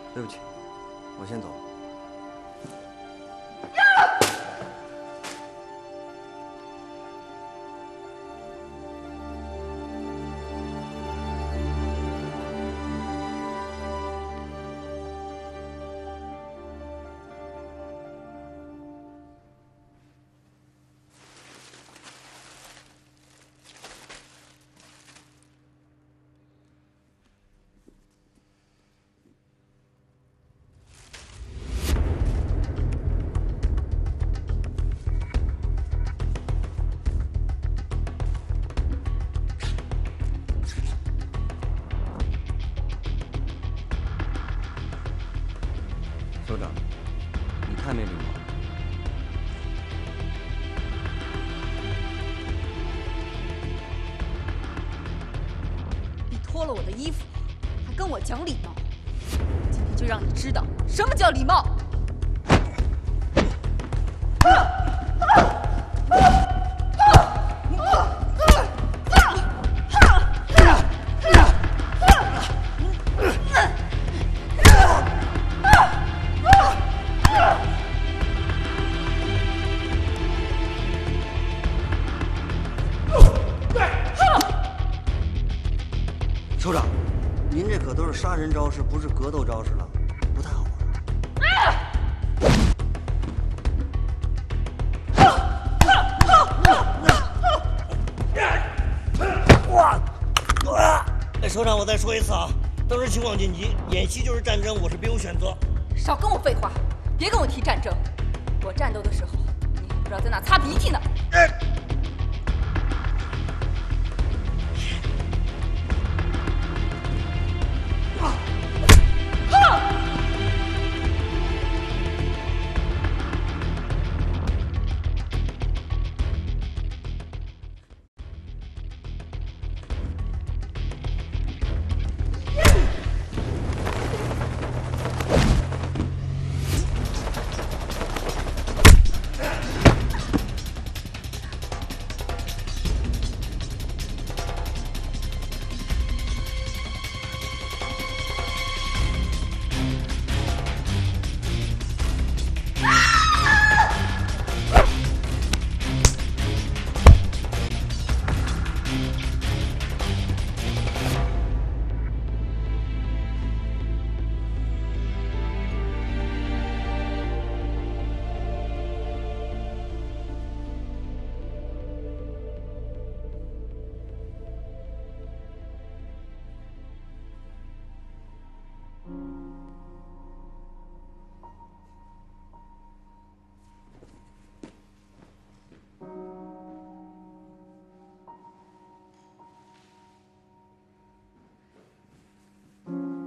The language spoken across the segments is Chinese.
对不起，我先走。首长，你太没礼貌了。 你脱了我的衣服，还跟我讲礼貌，今天就让你知道什么叫礼貌。 首长，您这可都是杀人招式，不是格斗招式了，不太好玩。首长，我再说一次啊，当时情况紧急，演习就是战争，我是别无选择。 少跟我废话，别跟我提战争。我战斗的时候，你还不知道在哪擦鼻涕呢。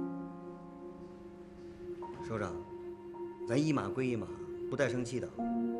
首长，咱一码归一码，不带生气的。